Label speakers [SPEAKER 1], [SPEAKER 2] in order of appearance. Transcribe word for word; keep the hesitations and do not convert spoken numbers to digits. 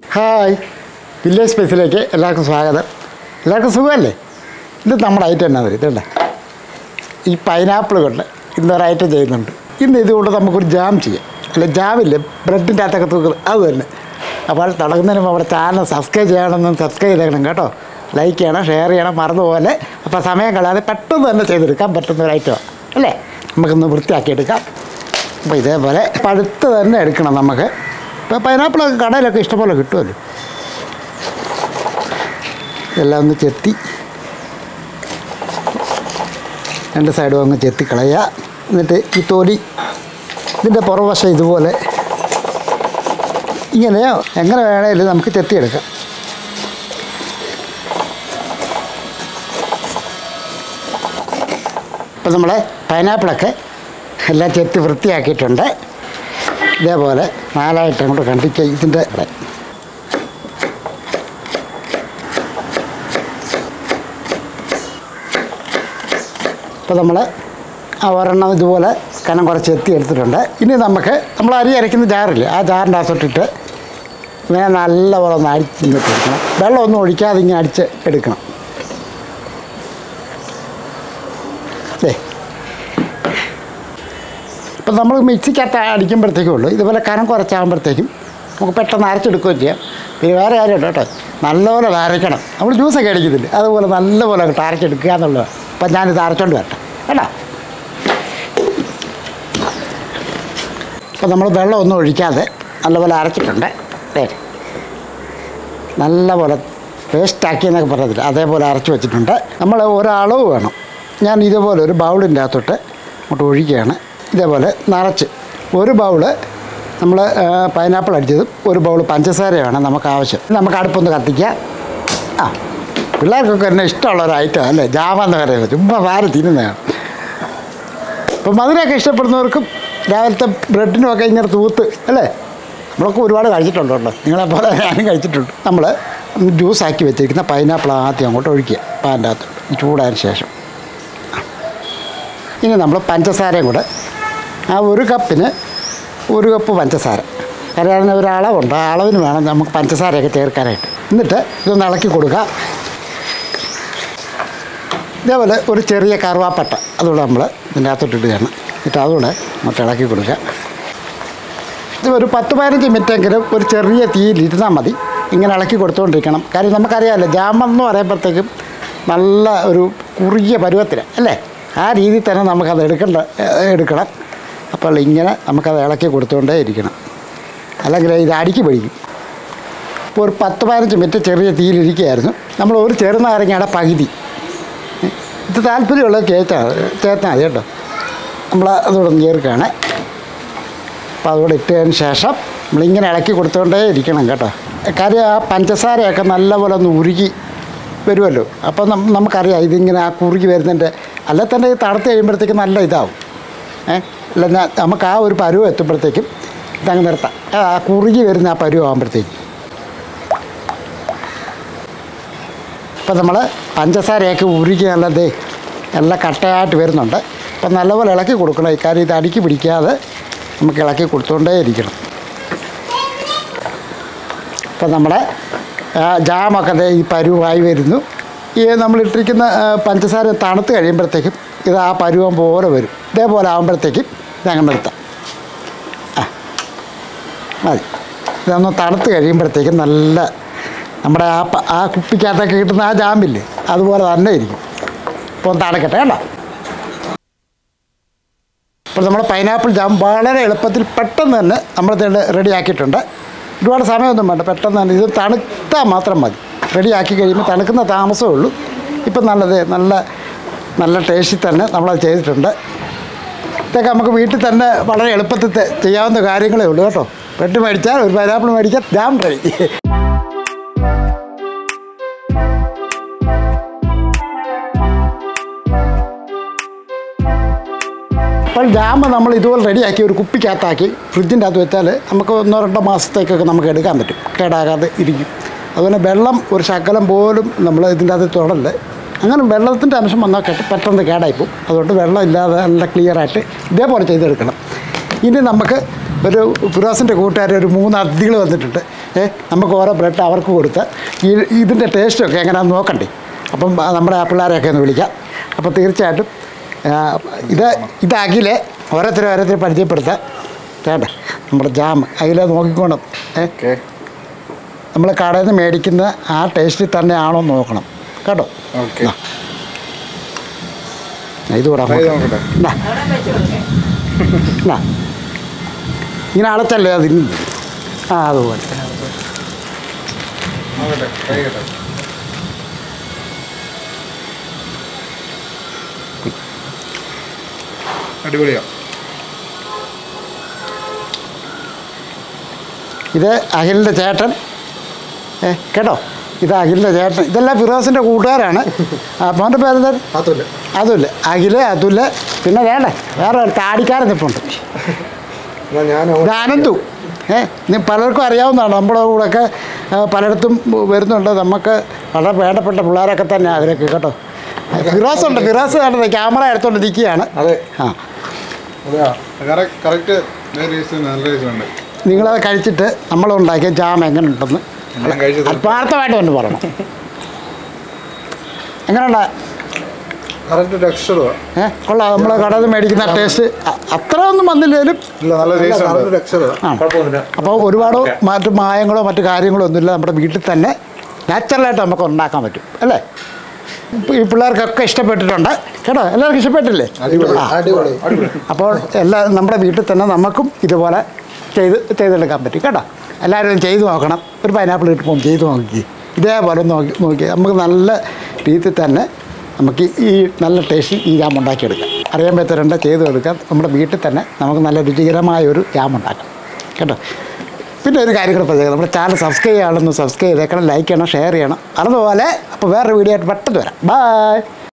[SPEAKER 1] Hi, village സ്പേസിലേക്ക് എല്ലാവർക്കും സ്വാഗതം. എല്ലാവർക്കും സുഖമല്ലേ? ഇത് നമ്മുടെ ഐറ്റം എന്നാ വരും ഇതല്ലേ, ഈ പൈനാപ്പിൾ കൊണ്ട് ഇന്നൊരു ഐറ്റം ചെയ്യുന്നുണ്ട്. ഇന്ന് ഇതുകൊണ്ട് നമുക്കൊരു ജാം ചെയ്യാം. അല്ല, ജാമില്ലേ ബ്രെഡിൻ്റെ അകത്തൊക്കെ തൂക്കുന്നത്, അത് തന്നെ. അപ്പോൾ തുടങ്ങുന്നതിന് നമ്മുടെ ചാനൽ സബ്സ്ക്രൈബ് ചെയ്യണമെന്ന് സബ്സ്ക്രൈബ് ചെയ്തേക്കണം കേട്ടോ. ലൈക്ക് ചെയ്യണം, ഷെയർ ചെയ്യണം, മറന്നുപോലെ. അപ്പോൾ സമയം കളയാതെ പെട്ടെന്ന് തന്നെ ചെയ്തെടുക്കാൻ പറ്റുന്ന ഒരു ഐറ്റമാണ് അല്ലേ. നമുക്കൊന്ന് വൃത്തിയാക്കിയെടുക്കാം. അപ്പോൾ ഇതേപോലെ പഴുത്ത് തന്നെ എടുക്കണം നമുക്ക്. ഇപ്പോൾ പൈനാപ്പിളൊക്കെ കടയിലൊക്കെ ഇഷ്ടംപോലെ കിട്ടുമല്ലോ. എല്ലാം ഒന്ന് ചെത്തി രണ്ട് സൈഡും അങ്ങ് ചെത്തി കളയുക. എന്നിട്ട് ഈ തൊലി ഇതിൻ്റെ പുറവശം ഇതുപോലെ ഇങ്ങനെയോ എങ്ങനെ വേണേലും നമുക്ക് ചെത്തിയെടുക്കാം. ഇപ്പം നമ്മളെ പൈനാപ്പിളൊക്കെ എല്ലാം ചെത്തി വൃത്തിയാക്കിയിട്ടുണ്ട്. ഇതേപോലെ നാലായിട്ട് അങ്ങോട്ട് കണ്ടിച്ച് ഇതിൻ്റെ ഇപ്പോൾ നമ്മൾ ആ ഒരെണ്ണം ഇതുപോലെ കനം കുറച്ച് എത്തി എടുത്തിട്ടുണ്ട്. ഇനി നമുക്ക് നമ്മൾ അരി അരയ്ക്കുന്ന ജാറില്ലേ, ആ ജാറിൻ്റെ അകത്തോട്ടിട്ട് ഇങ്ങനെ നല്ലപോലെ ഒന്ന് അടിച്ച് ഇങ്ങോട്ട് എടുക്കണം. വെള്ളമൊന്നും ഒഴിക്കാതെ ഇങ്ങനെ അടിച്ച് എടുക്കണം. അല്ലേ, ഇപ്പം നമ്മൾ മിക്സിക്കകത്ത് അടിക്കുമ്പോഴത്തേക്കും ഉള്ളൂ ഇതുപോലെ കനം കുറച്ചാകുമ്പോഴത്തേക്കും നമുക്ക് പെട്ടെന്ന് അരച്ചെടുക്കുകയും ചെയ്യാം. പിന്നെ വേറെ കാര്യമുണ്ട് കേട്ടോ, നല്ലപോലെ അരയ്ക്കണം. നമ്മൾ ജ്യൂസൊക്കെ അടിക്കുന്നില്ല, അതുപോലെ നല്ലപോലെ അങ്ങോട്ട് അരച്ചെടുക്കുക എന്നുള്ളതാണ്. അപ്പം ഞാനിത് അരച്ചോണ്ട് വരട്ടെ കേട്ടോ. അപ്പോൾ നമ്മൾ വെള്ളമൊന്നും ഒഴിക്കാതെ നല്ലപോലെ അരച്ചിട്ടുണ്ട്. അല്ലേ, നല്ലപോലെ പേസ്റ്റാക്കി എന്നൊക്കെ പറഞ്ഞതില്ല, അതേപോലെ അരച്ച് വെച്ചിട്ടുണ്ട്. നമ്മൾ ഒരളവ് വേണം. ഞാൻ ഇതേപോലെ ഒരു ബൗളിൻ്റെ അകത്തോട്ട് അങ്ങോട്ട് ഒഴിക്കുകയാണ്. ഇതേപോലെ നിറച്ച് ഒരു ബൗള് നമ്മൾ പൈനാപ്പിൾ അടിച്ചതും ഒരു ബൗൾ പഞ്ചസാരയാണ് നമുക്ക് ആവശ്യം. നമുക്ക് അടുപ്പൊന്ന് കത്തിക്കാം. ആ, പിള്ളേർക്കൊക്കെ എന്നെ ഇഷ്ടമുള്ള ഒരു ഐറ്റം അല്ലേ ജാമെന്ന് പറയുന്നത്, ചുമ്മാ വാരി തിന്നുന്നതാണ്. ഇപ്പം മധുരമൊക്കെ ഇഷ്ടപ്പെടുന്നവർക്കും രാവിലത്തെ ബ്രെഡിനുമൊക്കെ ഇങ്ങനെ തൂത്ത് അല്ലേ, നമ്മളൊക്കെ ഒരുപാട് കഴിച്ചിട്ടുണ്ട് കേട്ടോ. നിങ്ങളെപ്പോലെ ഞാനും കഴിച്ചിട്ടുണ്ട്. നമ്മൾ ജ്യൂസാക്കി വെച്ചിരിക്കുന്ന പൈനാപ്പിൾ ആദ്യം അങ്ങോട്ട് ഒഴിക്കുക പാൻ്റെ അകത്തോട്ട് ചൂടായതിന് ശേഷം. ഇനി നമ്മൾ പഞ്ചസാരയും കൂടെ ആ ഒരു കപ്പിന് ഒരു കപ്പ് പഞ്ചസാര, കാരണം ഒരു അളവുണ്ട്, ആ അളവിന് വേണം നമുക്ക് പഞ്ചസാരയൊക്കെ ചേർക്കാനായിട്ട്. എന്നിട്ട് ഇതൊന്ന് ഇളക്കി കൊടുക്കുക. ഇതേപോലെ ഒരു ചെറിയ കറുവാപ്പട്ട അതുകൂടെ നമ്മൾ ഇതിൻ്റെ അകത്തോട്ടിടുകയാണ്. എന്നിട്ട് അതുകൂടെ നമുക്ക് ഇളക്കി കൊടുക്കുക. ഇത് ഒരു പത്ത് പതിനഞ്ച് മിനിറ്റെങ്കിലും ഒരു ചെറിയ തീയിലിരുന്നാൽ മതി. ഇങ്ങനെ ഇളക്കി കൊടുത്തുകൊണ്ടിരിക്കണം. കാര്യം നമുക്കറിയാമല്ലോ ജാമെന്ന് പറയുമ്പോഴത്തേക്കും നല്ല ഒരു കുറുകിയ പരുവത്തിന് അല്ലേ, ആ രീതിയിൽ തന്നെ നമുക്കത് എടുക്കേണ്ട എടുക്കണം. അപ്പോൾ ഇങ്ങനെ നമുക്കത് ഇളക്കി കൊടുത്തുകൊണ്ടേ ഇരിക്കണം, അല്ലെങ്കിൽ ഇത് അടിക്ക് പിടിക്കും. ഇപ്പോൾ ഒരു പത്ത് പതിനഞ്ച് മിനിറ്റ് ചെറിയ തീയിലിരിക്കുകയായിരുന്നു. നമ്മൾ ഒരു ചെറുനാരങ്ങയുടെ പകുതി, ഇത് താല്പര്യമുള്ളത് ചേർത്താൽ ചേർത്താൽ മതി കേട്ടോ. നമ്മൾ അതുകൂടെ ഒന്ന് ചേർക്കുകയാണ്. അപ്പോൾ അതുകൂടെ ഇട്ടതിന് ശേഷം നമ്മളിങ്ങനെ ഇളക്കി കൊടുത്തുകൊണ്ടേ ഇരിക്കണം കേട്ടോ. കാര്യം ആ പഞ്ചസാരയൊക്കെ നല്ലപോലെ ഒന്ന് ഉരുകി വരുമല്ലോ. അപ്പോൾ നമുക്കറിയാം ഇതിങ്ങനെ ആ കുറുകി വരുന്നതിൻ്റെ, അല്ല തന്നെ ഇത് തണുത്ത് കഴിയുമ്പോഴത്തേക്കും നല്ല ഇതാവും. ഏഹ് അല്ല, നമുക്ക് ആ ഒരു പരുവം എത്തുമ്പോഴത്തേക്കും ഇതങ്ങ് നിർത്താം. ആ കുറുകി വരുന്ന ആ പരുവം ആകുമ്പോഴത്തേക്കും ഇപ്പം നമ്മൾ പഞ്ചസാരയൊക്കെ ഉരുകി നല്ലതേ നല്ല കട്ടയായിട്ട് വരുന്നുണ്ട്. അപ്പം നല്ലപോലെ ഇളക്കി കൊടുക്കണം. ഇക്കാര്യം ഇത് അടിക്ക് പിടിക്കാതെ നമുക്ക് ഇളക്കി കൊടുത്തുകൊണ്ടേ ഇരിക്കണം. ഇപ്പം നമ്മുടെ ജാമൊക്കെ ഈ പരുവായി വരുന്നു. ഈ നമ്മളിട്ടിരിക്കുന്ന പഞ്ചസാര തണുത്ത് കഴിയുമ്പോഴത്തേക്കും ഇത് ആ പരുവം പോലെ വരും. ഇതേപോലെ ആകുമ്പോഴത്തേക്കും ഇതങ്ങനെ നിർത്താം. ആ മതി. ഇതൊന്ന് തണുത്ത് കഴിയുമ്പോഴത്തേക്കും നല്ല നമ്മുടെ ആ ആ കുപ്പിക്കകത്തൊക്കെ കിട്ടുന്ന ആ ജാമില്ലേ അതുപോലെ തന്നെ ഇരിക്കും. ഇപ്പോൾ ഒന്ന് തണുക്കട്ടെ കേട്ടോ. ഇപ്പോൾ നമ്മുടെ പൈനാപ്പിൾ ജാം വളരെ എളുപ്പത്തിൽ പെട്ടെന്ന് തന്നെ നമ്മളിത് റെഡിയാക്കിയിട്ടുണ്ട്. ഒരുപാട് സമയമൊന്നും വേണ്ട, പെട്ടെന്ന് തന്നെ ഇത് തണുത്താൽ മാത്രം മതി. റെഡിയാക്കി കഴിയുമ്പോൾ തണുക്കുന്ന താമസമേ ഉള്ളൂ. ഇപ്പം നല്ലത് നല്ല നല്ല ടേസ്റ്റിൽ തന്നെ നമ്മളത് ചെയ്തിട്ടുണ്ട്. ഇതൊക്കെ നമുക്ക് വീട്ടിൽ തന്നെ വളരെ എളുപ്പത്തിൽ ചെയ്യാവുന്ന കാര്യങ്ങളേ ഉള്ളൂ കേട്ടോ. ബ്രെഡ് മേടിച്ചാൽ ഒരു പൈനാപ്പിൾ മേടിച്ചാൽ ജാം റെഡി. അപ്പോൾ ജാം നമ്മൾ ഇതുപോലെ റെഡിയാക്കി ഒരു കുപ്പിക്കകത്താക്കി ഫ്രിഡ്ജിൻ്റെ അകത്ത് വെച്ചാൽ നമുക്ക് ഒന്നോ രണ്ടോ മാസത്തേക്കൊക്കെ നമുക്ക് എടുക്കാൻ പറ്റും, കേടാകാതെ ഇരിക്കും. അതുപോലെ വെള്ളം ഒരു ശകലം പോലും നമ്മൾ ഇതിൻ്റെ അകത്ത് തൊടല്. അങ്ങനെ വെള്ളത്തിൻ്റെ അംശം വന്നാൽ കേട്ട് പെട്ടെന്ന് കേടായിപ്പോവും. അതുകൊണ്ട് വെള്ളം ഇല്ലാതെ നല്ല ക്ലിയറായിട്ട് ഇതേപോലെ ചെയ്തെടുക്കണം. ഇനി നമുക്ക് ഒരു ഫിറോസിൻ്റെ കൂട്ടുകാർ ഒരു മൂന്ന് അതിഥികൾ വന്നിട്ടുണ്ട്. ഏ നമുക്ക് ഓരോ ബ്രെഡ് അവർക്ക് കൊടുത്ത് ഈ ഇതിൻ്റെ ടേസ്റ്റൊക്കെ എങ്ങനെയാണെന്ന് നോക്കണ്ടേ. അപ്പം നമ്മുടെ പിള്ളേരെയൊക്കെ ഒന്ന് വിളിക്കാം. അപ്പോൾ തീർച്ചയായിട്ടും ഇത് ഇത് അഖിലെ ഓരോരുത്തരും ഓരോരുത്തരും പരിചയപ്പെടുത്താം. ചേട്ടാ നമ്മുടെ ജാം അഖിലെ നോക്കിക്കോണം. ഏ നമ്മൾ കടയിൽ നിന്ന് മേടിക്കുന്ന ആ ടേസ്റ്റിൽ തന്നെയാണോ നോക്കണം കേട്ടോ. ഇത് കൂടാ ഇങ്ങനെ അടച്ചല്ലേ അതിന്. ആ അതുപോലെ
[SPEAKER 2] അടിപൊളിയാ. ഇത്
[SPEAKER 1] അഖിലിൻ്റെ ചേട്ടൻ ഏ കേട്ടോ. ഇത് അഖിലിൻ്റെ ചേട്ടൻ. ഇതെല്ലാം ഫിറോസിൻ്റെ കൂട്ടുകാരാണ്. മോൻ്റെ പേര്
[SPEAKER 2] അതുല്ല
[SPEAKER 1] അതുല്ല അഖില് അതുല്ല. പിന്നെ വേണ്ടേ വേറെ താടിക്കാരൻ നിൽപ്പുണ്ട്. ഇത് അനന്തു. ഏ നീ പലർക്കും അറിയാവുന്നതാണ്. നമ്മുടെ കൂടെയൊക്കെ പലയിടത്തും വരുന്നുണ്ട്. നമുക്ക് വളരെ വേണ്ടപ്പെട്ട പിള്ളേരൊക്കെ തന്നെ അവരൊക്കെ കേട്ടോ. ഫിറോസ് ഉണ്ട്. ഫിറോസ് കണ്ടത് ക്യാമറ എടുത്തോണ്ട് നിൽക്കുകയാണ്.
[SPEAKER 2] അതെ
[SPEAKER 1] ആ
[SPEAKER 2] കറക്റ്റ്.
[SPEAKER 1] നിങ്ങളത് കഴിച്ചിട്ട് നമ്മളുണ്ടാക്കിയ ജാം എങ്ങനെ ഉണ്ടെന്ന് ആത്മാർത്ഥമായിട്ട് ഒന്ന് പറയണം. എങ്ങനെയുണ്ട്? ഏ കൊള്ളാം. നമ്മൾ കടയിൽ നിന്ന് മേടിക്കുന്ന ടേസ്റ്റ് അത്ര ഒന്നും വന്നില്ലേലും അപ്പോൾ ഒരുപാട് മറ്റു മായങ്ങളോ മറ്റു കാര്യങ്ങളോ ഒന്നുമില്ല. നമ്മുടെ വീട്ടിൽ തന്നെ നാച്ചുറലായിട്ട് നമുക്ക് ഉണ്ടാക്കാൻ പറ്റും അല്ലേ. ഈ പിള്ളേർക്കൊക്കെ ഇഷ്ടപ്പെട്ടിട്ടുണ്ട് കേട്ടോ. എല്ലാവർക്കും ഇഷ്ടപ്പെട്ടില്ലേ? അപ്പോൾ എല്ലാ നമ്മുടെ വീട്ടിൽ തന്നെ നമുക്കും ഇതുപോലെ ചെയ്ത് ചെയ്തെടുക്കാൻ പറ്റും കേട്ടോ. എല്ലാവരും ചെയ്ത് നോക്കണം. ഒരു പൈനാപ്പിൾ കിട്ടുമ്പോൾ ചെയ്ത് നോക്കി ഇതേപോലെ നോക്കി നോക്കി നമുക്ക് നല്ല രീതിയിൽ തന്നെ നമുക്ക് ഈ നല്ല ടേസ്റ്റ് ഈ ജാം ഉണ്ടാക്കിയെടുക്കാം. അറിയാൻ പറ്റുന്നുണ്ട് ചെയ്ത് എടുക്കാം. നമ്മുടെ വീട്ടിൽ തന്നെ നമുക്ക് നല്ല രുചികരമായ ഒരു ജാം ഉണ്ടാക്കാം കേട്ടോ. പിന്നെ ഒരു കാര്യം കൂടെ പറഞ്ഞേക്കാം. നമ്മുടെ ചാനൽ സബ്സ്ക്രൈബ് ചെയ്യണമെന്ന് സബ്സ്ക്രൈബ് ചെയ്തേക്കണം, ലൈക്ക് ചെയ്യണം, ഷെയർ ചെയ്യണം. അതുപോലെ അപ്പോൾ വേറൊരു വീഡിയോ ആയിട്ട് പെട്ടെന്ന് വരാം. ബൈ.